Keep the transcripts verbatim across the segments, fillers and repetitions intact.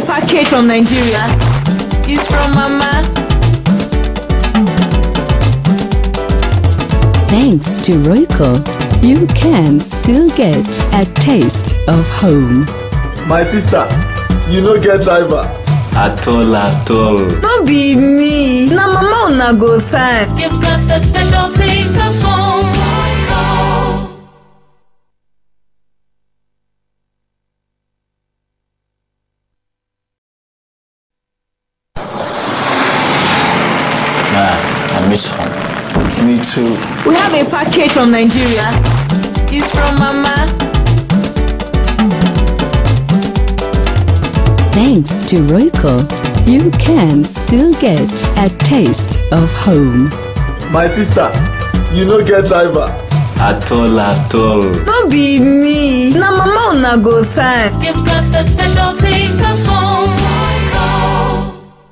a package from Nigeria. It's from Mama. Thanks to Royco, you can still get a taste of home. My sister, you no get driver. At all, at all. Don't be me. Na Mama una go thank. You've got the special taste of home. Royco. Man, I miss home. Me too. We have a package from Nigeria. It's from Mama. Thanks to Royco, you can still get a taste of home. My sister, you no get driver. At all, at all. Don't be me. Na Mama una go thank. You've got the special taste of home. Royco.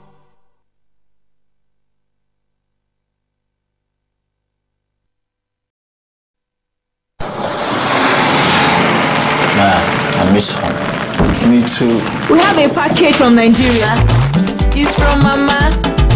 Man, I miss home. Me too. We have a package from Nigeria. It's from Mama.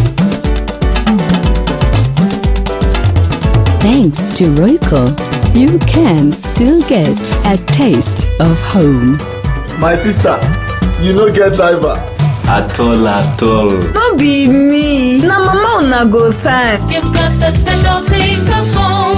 Thanks to Royco, you can still get a taste of home. My sister, you no get driver. At all, at all. Don't be me. Na Mama una go thank. You've got the special taste of home.